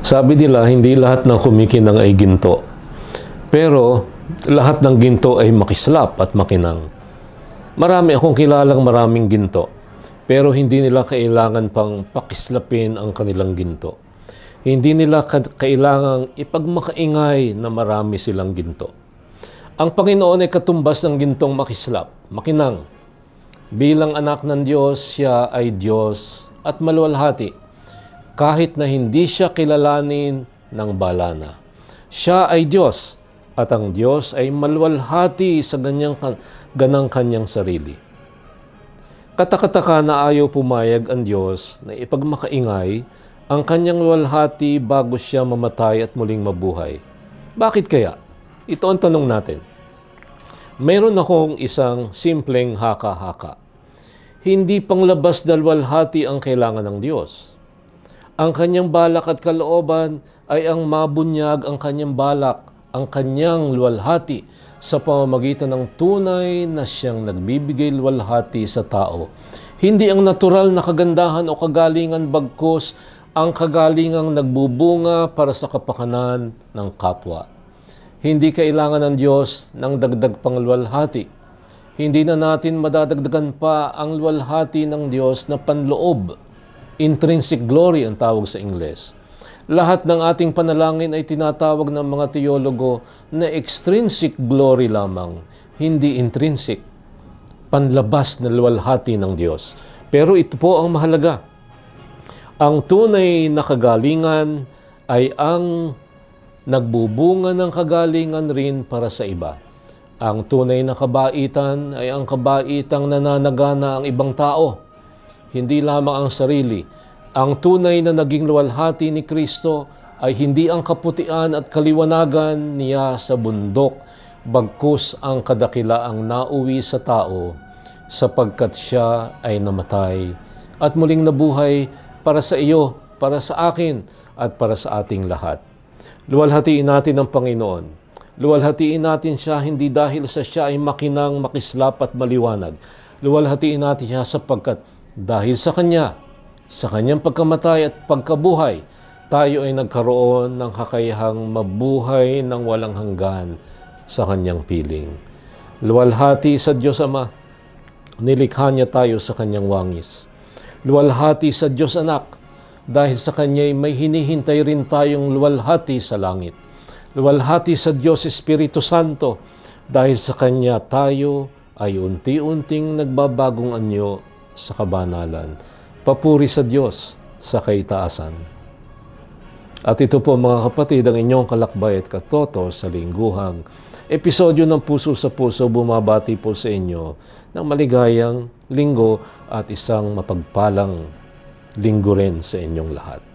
Sabi nila, hindi lahat ng kumikinang ay ginto. Pero, lahat ng ginto ay makislap at makinang. Marami akong kilalang maraming ginto. Pero hindi nila kailangan pang pakislapin ang kanilang ginto. Hindi nila kailangang ipagmakaingay na marami silang ginto. Ang Panginoon ay katumbas ng gintong makislap, makinang. Bilang anak ng Diyos, siya ay Diyos at maluwalhati. Kahit na hindi siya kilalanin ng balana. Siya ay Diyos at ang Diyos ay maluwalhati sa ganang kanyang sarili. Katakataka na ayaw pumayag ang Diyos na ipagmakaingay ang kanyang luwalhati bago siya mamatay at muling mabuhay. Bakit kaya? Ito ang tanong natin. Mayroon akong isang simpleng haka-haka. Hindi panglabas na luwalhati ang kailangan ng Diyos. Ang kanyang balak at kalooban ay ang mabunyag ang kanyang balak, ang kanyang luwalhati sa pamamagitan ng tunay na siyang nagbibigay luwalhati sa tao. Hindi ang natural na kagandahan o kagalingan bagkus ang kagalingang nagbubunga para sa kapakanan ng kapwa. Hindi kailangan ng Diyos ng dagdag pang luwalhati. Hindi na natin madadagdagan pa ang luwalhati ng Diyos na panloob. Intrinsic glory ang tawag sa Ingles. Lahat ng ating panalangin ay tinatawag ng mga teologo na extrinsic glory lamang, hindi intrinsic. Panlabas na luwalhati ng Diyos. Pero ito po ang mahalaga. Ang tunay na kagalingan ay ang nagbubunga ng kagalingan rin para sa iba. Ang tunay na kabaitan ay ang kabaitang nananagana ang ibang tao, hindi lamang ang sarili. Ang tunay na naging luwalhati ni Kristo ay hindi ang kaputian at kaliwanagan niya sa bundok, bagkus ang kadakilaang nauwi sa tao, sapagkat siya ay namatay at muling nabuhay para sa iyo, para sa akin, at para sa ating lahat. Luwalhatiin natin ang Panginoon. Luwalhatiin natin siya hindi dahil sa siya ay makinang, makislap at maliwanag. Luwalhatiin natin siya sapagkat dahil sa Kanya, sa Kanyang pagkamatay at pagkabuhay, tayo ay nagkaroon ng kakayahang mabuhay ng walang hanggan sa Kanyang piling. Luwalhati sa Diyos Ama, nilikha niya tayo sa Kanyang wangis. Luwalhati sa Diyos Anak, dahil sa Kanya'y may hinihintay rin tayong luwalhati sa langit. Luwalhati sa Diyos Espiritu Santo, dahil sa Kanya tayo ay unti-unting nagbabagong anyo sa kabanalan. Papuri sa Diyos sa kaitaasan. At ito po mga kapatid, ang inyong kalakbay at katoto sa lingguhang episodyo ng Puso sa Puso, bumabati po sa inyo ng maligayang linggo at isang mapagpalang linggo rin sa inyong lahat.